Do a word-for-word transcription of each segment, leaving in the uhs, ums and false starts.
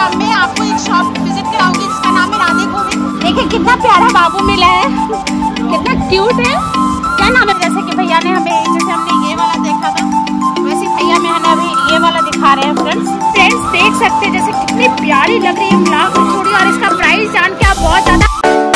शाम में आपको एक शॉप विजिट कराऊंगी जिसका नाम है राधे गोविंद। देखिए कितना प्यारा बाबू मिला है, कितना क्यूट है। क्या नाम है? जैसे कि भैया ने हमें जैसे हमने ये वाला देखा था वैसे भैया में हमें अभी ये वाला दिखा रहे हैं फ्रेंड्स। फ्रेंड्स देख सकते हैं जैसे कितनी प्यारी लग रही है ब्लैक चूड़ी, और इसका प्राइस जान के आप बहुत ज्यादा।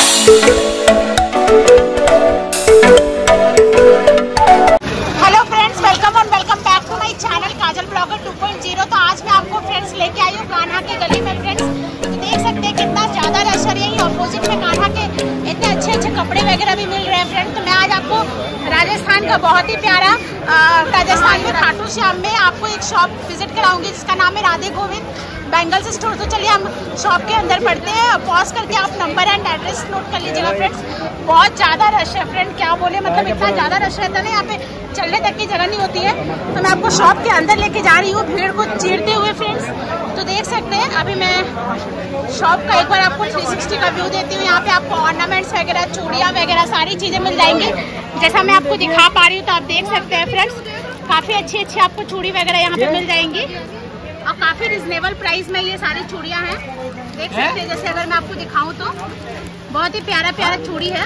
हेलो फ्रेंड्स, वेलकम और welcome back to my channel Kajal blogger two point zero. तो आज मैं आपको फ्रेंड्स लेके आई हूँ कान्हा की गली में फ्रेंड्स। तो देख सकते हैं कितना ज्यादा रश है। यही ऑपोजिट में कान्हा के इतने अच्छे अच्छे कपड़े वगैरह भी मिल रहे हैं फ्रेंड्स। तो मैं आज आपको राजस्थान का बहुत ही प्यारा राजस्थान में खाटू श्याम में आपको एक शॉप विजिट कराऊंगी जिसका नाम है राधे गोविंद बैंगल्स स्टोर। तो चलिए हम शॉप के अंदर बढ़ते हैं। पॉज करके आप नंबर एंड एड्रेस नोट कर लीजिएगा फ्रेंड्स। बहुत ज़्यादा रश है फ्रेंड, क्या बोले, मतलब इतना ज़्यादा रश रहता है ना, यहाँ पे चलने तक की जगह नहीं होती है। तो मैं आपको शॉप के अंदर लेके जा रही हूँ भीड़ को चीरते हुए फ्रेंड्स। तो देख सकते हैं अभी मैं शॉप का एक बार आपको थ्री सिक्सटी का व्यू देती हूँ। यहाँ पे आपको ऑर्नामेंट्स वगैरह, चूड़ियाँ वगैरह सारी चीज़ें मिल जाएंगी जैसा मैं आपको दिखा पा रही हूँ। तो आप देख सकते हैं फ्रेंड्स काफ़ी अच्छी अच्छी आपको चूड़ी वगैरह यहाँ पे मिल जाएंगी और काफ़ी रिजनेबल प्राइस में ये सारी चूड़ियाँ हैं। देख सकते हैं जैसे अगर मैं आपको दिखाऊँ तो बहुत ही प्यारा प्यारा चूड़ी है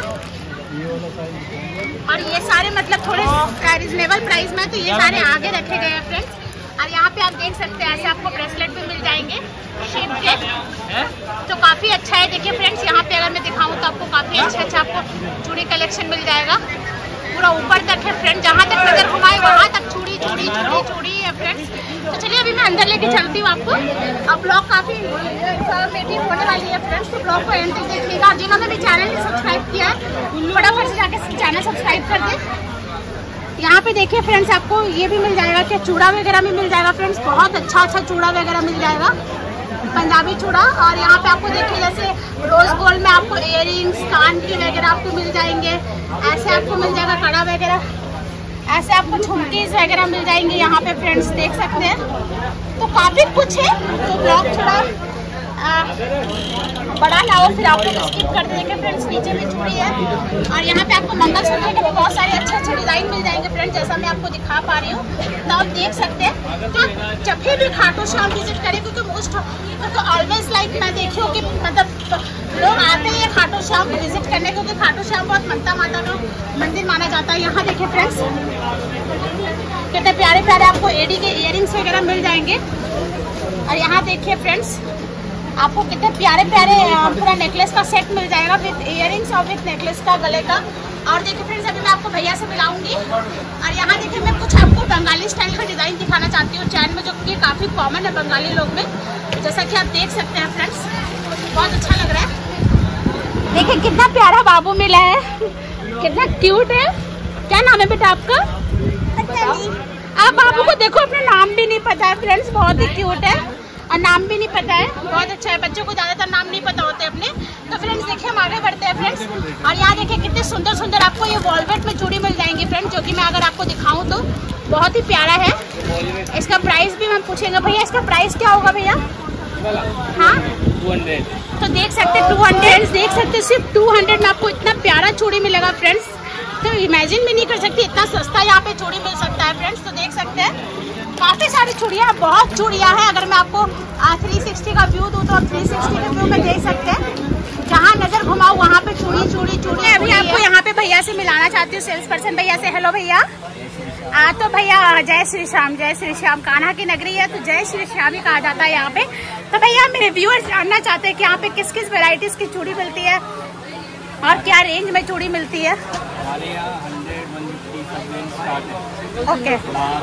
और ये सारे मतलब थोड़े रिजनेबल प्राइस में। तो ये सारे आगे रखे गए हैं फ्रेंड्स। और यहाँ पे आप देख सकते हैं ऐसे आपको ब्रेसलेट भी मिल जाएंगे शेप के, तो काफ़ी अच्छा है। देखिए फ्रेंड्स यहाँ पे अगर मैं दिखाऊँ तो आपको काफ़ी अच्छा अच्छा आपको चूड़ी कलेक्शन मिल जाएगा पूरा ऊपर तक है फ्रेंड। जहाँ तक नजर घुमाए वहाँ तक चूड़ी चूड़ी चूड़ी चूड़ी है फ्रेंड्स। तो चलिए अभी मैं अंदर लेके चलती हूँ आपको। अब ब्लॉग काफ़ी इंफॉर्मेटिव होने वाली है फ्रेंड्स, तो ब्लॉग को एंड तक देखिएगा। जिन्होंने भी चैनल सब्सक्राइब किया है फटाफट से जाके चैनल सब्सक्राइब कर दें। यहाँ पे देखिए फ्रेंड्स आपको ये भी मिल जाएगा कि चूड़ा वगैरह भी मिल जाएगा फ्रेंड्स। बहुत अच्छा अच्छा चूड़ा वगैरह मिल जाएगा, पंजाबी चूड़ा। और यहाँ पे आपको देखिए जैसे रोज गोल्ड में आपको इयररिंग्स, कान की वगैरह आपको मिल जाएंगे। ऐसे आपको मिल जाएगा कड़ा वगैरह, ऐसे आपको झुमकीज वगैरह मिल जाएंगे यहाँ पे फ्रेंड्स देख सकते हैं। तो काफ़ी कुछ है, तो ब्लॉग थोड़ा आ, बड़ा ना हो फिर आप लोग स्किप कर देंगे फ्रेंड्स। नीचे भी चूड़ी है और यहाँ पे आपको मंगलसूत्र के बहुत सारे अच्छे अच्छे डिजाइन मिल जाएंगे फ्रेंड्स जैसा मैं आपको दिखा पा रही हूँ। तो आप देख सकते हैं तो जब भी भी खाटू श्याम विजिट करें क्योंकि मोस्ट तो ऑलवेज लाइक मैं देखी हूँ कि मतलब लोग आते हैं खाटू श्याम विजिट करने क्योंकि खाटू श्याम बहुत मनता माता का मंदिर माना जाता है। यहाँ देखिए फ्रेंड्स कितने प्यारे प्यारे आपको एडी के इयररिंग्स वगैरह मिल जाएंगे। और यहाँ देखिए फ्रेंड्स आपको कितने प्यारे प्यारे पूरा नेकलेस का सेट मिल जाएगा विद इयररिंग्स और विद नेकलेस का गले का। और देखिए फ्रेंड्स अभी मैं आपको भैया से मिलाऊंगी। और यहाँ देखिए मैं कुछ आपको बंगाली स्टाइल का डिज़ाइन दिखाना चाहती हूँ चैन में, जो कि काफ़ी कॉमन है बंगाली लोग में, जैसा कि आप देख सकते हैं फ्रेंड्स। बहुत अच्छा लग रहा है। देखिए कितना प्यारा बाबू मिला है, कितना क्यूट है। क्या नाम है बेटा आपका? आप बाबू को देखो अपना नाम भी नहीं पता है फ्रेंड्स, बहुत ही क्यूट है और नाम भी नहीं पता है। बहुत अच्छा है, बच्चों को ज़्यादातर नाम नहीं पता होते अपने। तो फ्रेंड्स देखिए हम आगे बढ़ते हैं फ्रेंड्स। और यहाँ देखिए कितने सुंदर सुंदर आपको ये वॉलवेट में चूड़ी मिल जाएंगी फ्रेंड्स, जो कि मैं अगर आपको दिखाऊं तो बहुत ही प्यारा है। इसका प्राइस भी हम पूछेंगे भैया, इसका प्राइस क्या होगा भैया? हाँ तो देख सकते टू हंड्रेड देख सकते सिर्फ टू हंड्रेड में आपको इतना प्यारा चूड़ी मिलेगा फ्रेंड्स। तो इमेजिन भी नहीं कर सकती इतना सस्ता यहाँ पे चूड़ी मिल सकता है फ्रेंड्स। तो देख सकते हैं काफ़ी सारी चूड़ियाँ, बहुत चूड़ियाँ हैं। अगर मैं आपको थ्री सिक्सटी का व्यू दूँ तो आप थ्री सिक्सटी के व्यू में देख सकते हैं, जहाँ नज़र घुमाओ वहाँ पे चूड़ी चूड़ी चूड़ी। अभी आपको यहाँ पे भैया से मिलाना चाहती हूँ, सेल्स पर्सन भैया से। हेलो भैया। आ, तो भैया जय श्री श्याम, जय श्री श्याम। कान्हा की नगरी है तो जय श्री श्याम ही कहा जाता है यहाँ पे। तो भैया मेरे व्यूअर्स जानना चाहते हैं कि यहाँ पे किस किस वेराइटीज़ की चूड़ी मिलती है और क्या रेंज में चूड़ी मिलती है? ओके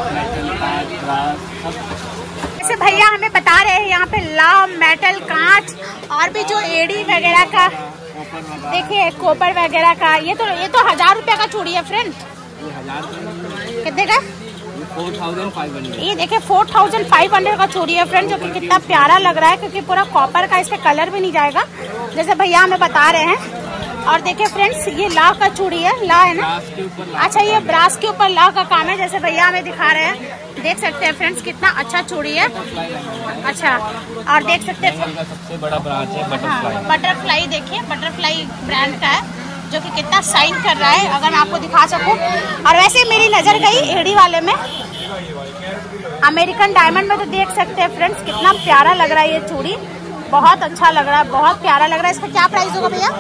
जैसे भैया हमें बता रहे हैं यहाँ पे लाव, मेटल, कांच और भी जो एडी वगैरह का देखिए कोपर वगैरह का। ये तो ये तो हजार रुपया का चूड़ी है फ्रेंड। कितने का? Four thousand five hundred. ये देखिए फोर थाउजेंड फाइव हंड्रेड का चूड़ी है फ्रेंड, जो कि कितना प्यारा लग रहा है क्योंकि पूरा कॉपर का, इस पे कलर भी नहीं जाएगा जैसे भैया हमें बता रहे हैं। और देखिए फ्रेंड्स ये ला का चूड़ी है, ला है ना? अच्छा ये ब्रास के ऊपर ला का काम है जैसे भैया हमें दिखा रहे हैं। देख सकते हैं फ्रेंड्स कितना अच्छा चूड़ी है। अच्छा और देख सकते हैं सबसे बड़ा ब्रांच है बटरफ्लाई। बटरफ्लाई देखिए बटरफ्लाई ब्रांड का है जो कि कितना शाइन कर रहा है, अगर मैं आपको दिखा सकूं। और वैसे मेरी नज़र गई एडी वाले में, अमेरिकन डायमंड में। तो देख सकते हैं फ्रेंड्स कितना प्यारा लग रहा है ये चूड़ी। बहुत अच्छा लग रहा है, बहुत प्यारा लग रहा है। इसका क्या प्राइस होगा भैया?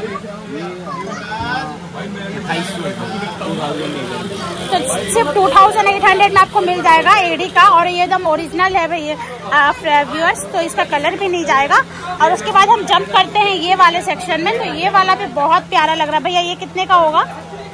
तो सिर्फ टू थाउजेंड एट हंड्रेड में आपको मिल जाएगा एडी का, और ये एकदम ओरिजिनल है भैया व्यूअर्स, तो इसका कलर भी नहीं जाएगा। और उसके बाद हम जंप करते हैं ये वाले सेक्शन में, तो ये वाला भी बहुत प्यारा लग रहा है। भैया ये कितने का होगा?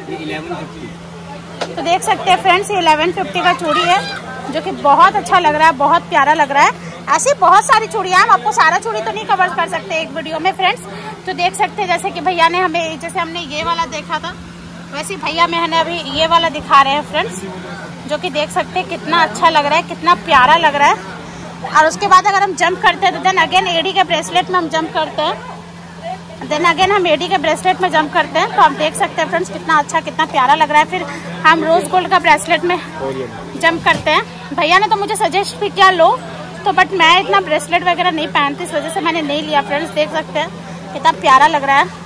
तो देख सकते हैं फ्रेंड्स, ये इलेवन फिफ्टी का चूड़ी है, जो कि बहुत अच्छा लग रहा है, बहुत प्यारा लग रहा है। ऐसी बहुत सारी चूड़ियाँ, हम आपको सारा चूड़ी तो नहीं कवर कर सकते एक वीडियो में फ्रेंड्स। तो देख सकते हैं जैसे कि भैया ने हमें, जैसे हमने ये वाला देखा था, वैसे भैया में हमें अभी ये वाला दिखा रहे हैं फ्रेंड्स, जो कि देख सकते हैं कितना अच्छा लग रहा है, कितना प्यारा लग रहा है। और उसके बाद अगर हम जंप करते हैं तो देन अगेन एडी के ब्रेसलेट में हम जंप करते हैं, देन अगेन हम एडी के ब्रेसलेट में जंप करते हैं। तो आप देख सकते हैं फ्रेंड्स कितना अच्छा, कितना प्यारा लग रहा है। फिर हम रोज गोल्ड का ब्रेसलेट में जंप करते हैं। भैया ने तो मुझे सजेस्ट भी किया लो, तो बट मैं इतना ब्रेसलेट वगैरह नहीं पहनती, इस वजह से मैंने नहीं लिया फ्रेंड्स। देख सकते हैं कितना प्यारा लग रहा है।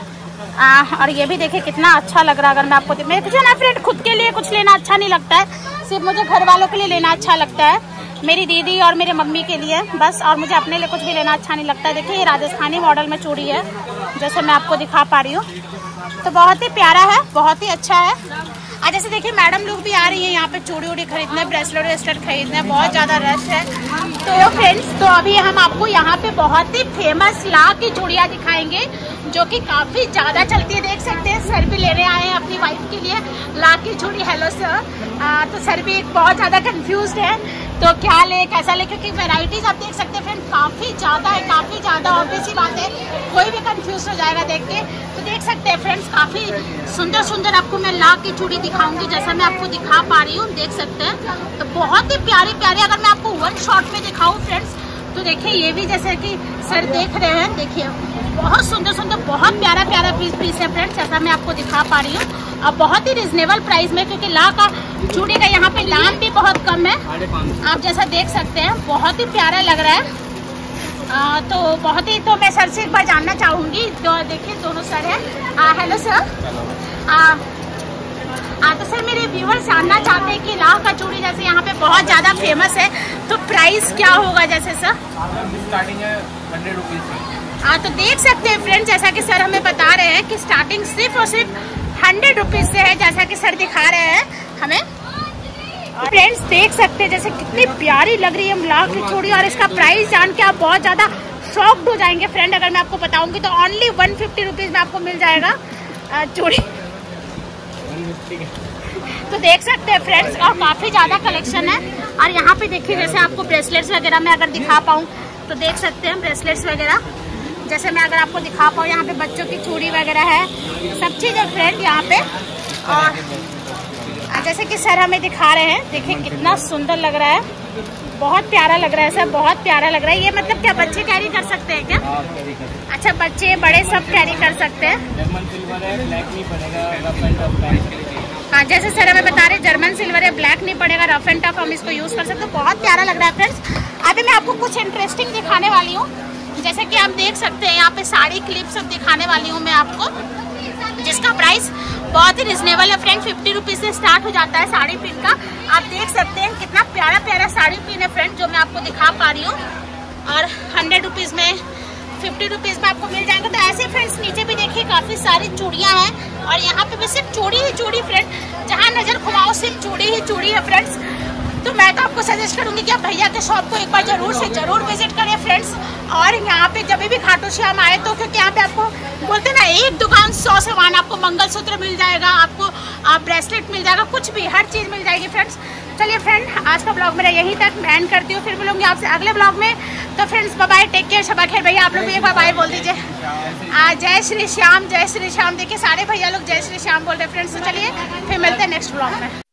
आ, और ये भी देखिए कितना अच्छा लग रहा है। अगर मैं आपको मेरे कुछ ना फ्रेंड, खुद के लिए कुछ लेना अच्छा नहीं लगता है, सिर्फ मुझे घर वालों के लिए लेना अच्छा लगता है, मेरी दीदी और मेरे मम्मी के लिए बस, और मुझे अपने लिए कुछ भी लेना अच्छा नहीं लगता है। देखिए ये राजस्थानी मॉडल में चूड़ी है, जैसे मैं आपको दिखा पा रही हूँ, तो बहुत ही प्यारा है, बहुत ही अच्छा है। और जैसे देखिए मैडम लोग भी आ रही हैं यहाँ पे चूड़ी उड़ी खरीदने, ब्रेसलेट ब्रेसलेट खरीदने, बहुत ज़्यादा रश है। तो फ्रेंड्स, तो अभी हम आपको यहाँ पे बहुत ही फेमस ला की चूड़ियाँ दिखाएंगे, जो कि काफ़ी ज़्यादा चलती है। देख सकते हैं सर भी लेने आए हैं अपनी वाइफ के लिए ला की चूड़ी। Hello sir. तो सर भी बहुत ज़्यादा कंफ्यूज्ड है, तो क्या ले कैसा ले, क्योंकि वैरायटीज आप देख सकते हैं फ्रेंड काफ़ी ज़्यादा है, काफ़ी ज़्यादा। ऑब्वियस सी बात है, कोई भी कंफ्यूज हो जाएगा देख के। तो देख सकते हैं फ्रेंड्स, काफ़ी सुंदर सुंदर आपको मैं ला की चूड़ी दिखाऊंगी, जैसा मैं आपको दिखा पा रही हूँ। देख सकते हैं तो बहुत ही प्यारी प्यारी। अगर मैं आपको वन शॉट में दिखाऊँ फ्रेंड्स, तो देखिए ये भी जैसे कि सर देख रहे हैं, देखिए बहुत सुंदर सुंदर, बहुत प्यारा प्यारा पीस पीस है फ्रेंड्स, जैसा मैं आपको दिखा पा रही हूँ। और बहुत ही रिजनेबल प्राइस में, क्योंकि ला का चूड़ी का यहाँ पे दाम भी बहुत कम है, आप जैसा देख सकते हैं। बहुत ही प्यारा लग रहा है। आ, तो बहुत ही, तो मैं सर से एक बार जानना चाहूँगी, तो देखिए दोनों सर हैं। Hello sir. आ, आ, तो सर मेरे व्यूअर्स जानना चाहते हैं कि ला का चूड़ी जैसे यहाँ पे बहुत ज़्यादा फेमस है, तो प्राइस क्या होगा जैसे सर? स्टार्टिंग है हंड्रेड रुपीज से। हाँ, तो देख सकते हैं फ्रेंड्स, जैसा कि सर हमें बता रहे हैं कि स्टार्टिंग सिर्फ और सिर्फ हंड्रेड रुपीज से है, जैसा कि सर दिखा रहे हैं हमें। फ्रेंड्स देख सकते हैं जैसे कितनी प्यारी लग रही है ला की चूड़ी, और इसका प्राइस जान के आप बहुत ज्यादा शॉक्ड हो जाएंगे फ्रेंड। अगर मैं आपको बताऊंगी तो ओनली वन फिफ्टी रुपीज में आपको मिल जाएगा चूड़ी। तो देख सकते हैं फ्रेंड्स, और काफी ज्यादा कलेक्शन है। और यहाँ पे देखिए जैसे आपको ब्रेसलेट्स वगैरह मैं अगर दिखा पाऊँ, तो देख सकते हैं ब्रेसलेट्स वगैरह, जैसे मैं अगर आपको दिखा पाऊँ, यहाँ पे बच्चों की चूड़ी वगैरह है, सब चीज़ है फ्रेंड यहाँ पे। और जैसे कि सर हमें दिखा रहे हैं, देखिए कितना सुंदर लग रहा है, बहुत प्यारा लग रहा है सर, बहुत प्यारा लग रहा है। ये मतलब क्या बच्चे कैरी कर सकते हैं क्या? अच्छा, बच्चे बड़े सब कैरी कर सकते हैं। हाँ, जैसे सर हमें बता रहे जर्मन सिल्वर है, ब्लैक नहीं पड़ेगा, रफ एंड टफ हम इसको यूज कर सकते हैं। बहुत प्यारा लग रहा है फ्रेंड्स। अभी मैं आपको कुछ इंटरेस्टिंग दिखाने वाली हूँ, जैसे कि आप देख सकते हैं यहाँ पे साड़ी क्लिप सब दिखाने वाली हूँ मैं आपको, जिसका प्राइस बहुत ही रिजनेबल है फ्रेंड। फिफ्टी रुपीज से स्टार्ट हो जाता है साड़ी पिन का। आप देख सकते हैं कितना प्यारा प्यारा साड़ी पिन है फ्रेंड, जो मैं आपको दिखा पा रही हूँ। और हंड्रेड रुपीज में, फिफ्टी रुपीज में आपको मिल जाएंगे। तो ऐसे फ्रेंड्स नीचे भी देखिए काफी सारी चूड़ियाँ हैं, और यहाँ पे भी सिर्फ चूड़ी ही चूड़ी फ्रेंड, जहाँ नजर घुमाओ सिर्फ चूड़ी ही चूड़ी है फ्रेंड्स। तो मैं तो आपको सजेस्ट करूंगी कि आप भैया के शॉप को एक बार जरूर से जरूर विजिट करें फ्रेंड्स। और यहाँ पे जब भी खाटू श्याम आए तो, क्योंकि यहाँ पे आपको बोलते हैं ना, एक दुकान सौ सामान, आपको मंगलसूत्र मिल जाएगा, आपको ब्रेसलेट मिल जाएगा, कुछ भी हर चीज़ मिल जाएगी फ्रेंड्स। चलिए फ्रेंड, आज का ब्लॉग मेरा यहीं तक मैं एंड करती हूँ, फिर मिलूंगी आपसे अगले ब्लॉग में। तो friends bye bye, take care, शबा खैर। भैया आप लोग भी एक बार बाय बोल दीजिए। जय श्री श्याम, जय श्री श्याम। देखिए सारे भैया लोग जय श्री श्याम बोल रहे फ्रेंड्स। तो चलिए फिर मिलते हैं नेक्स्ट ब्लॉग में।